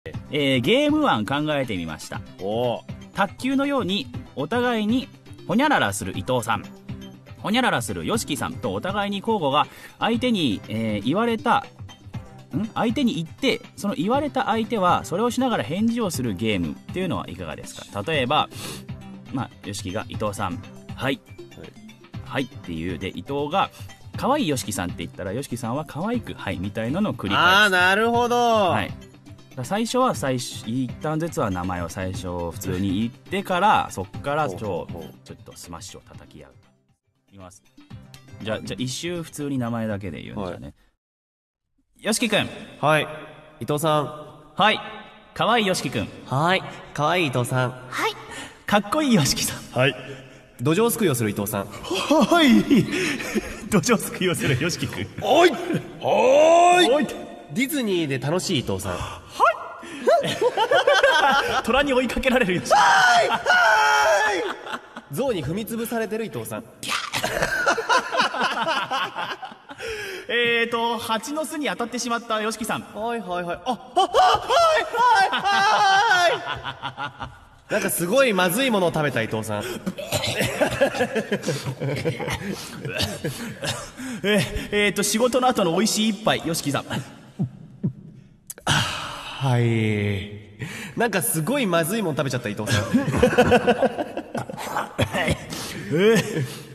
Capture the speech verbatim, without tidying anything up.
えー、ゲーム案考えてみました。 お卓球のようにお互いにほにゃららする伊藤さん、ほにゃららするよしきさんとお互いに交互が相手に、えー、言われたん相手に言って、その言われた相手はそれをしながら返事をするゲームっていうのはいかがですか。例えば、まあ、よしきが伊藤さん、はい、はい、はい、っていうで、伊藤が可愛いよしきさんって言ったら、よしきさんは可愛くはいみたいなのを繰り返す。 ああ、なるほど。 はい。最初は最初一旦ずつは名前を最初普通に言ってから、そっからちょちょっとスマッシュを叩き合う。いきます。じゃあじゃあ一周普通に名前だけで言うんじゃね。よしきくん。 はい。伊藤さん。 はい。かわいいよしきくん。 はい。かわいい伊藤さん。 はい。 かっこいいよしきさん。 はい。 土壌すくいをする伊藤さん。 はい。土壌すくいをするよしきくん。 おい。おい。 おい。 ディズニーで楽しい伊藤さん。 はい。虎に追いかけられるよしきくん。 はい。はい。 象に踏みつぶされてる伊藤さん。 えーと、蜂の巣に当たってしまったよしきさん。 はいはいはい。あ、 はいはいはい。なんかすごいまずいものを食べた伊藤さん。 ええーと、仕事の後の美味しい一杯、よしきさん。 はい。なんかすごいまずいもの食べちゃった伊藤さん。 えー